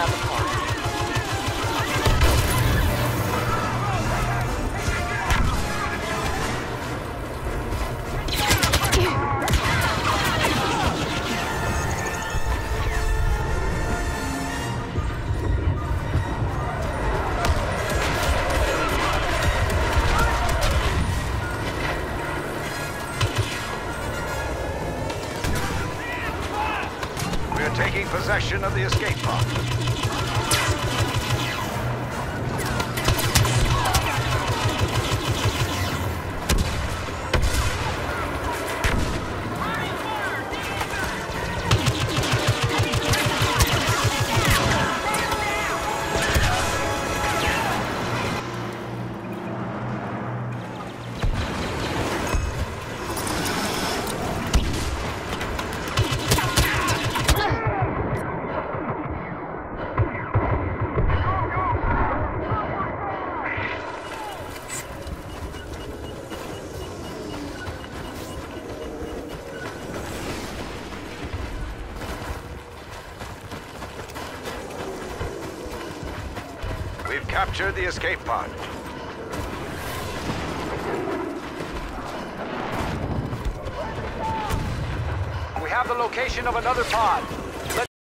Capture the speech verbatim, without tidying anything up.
another pod. Taking possession of the escape pod. We've captured the escape pod. We have the location of another pod.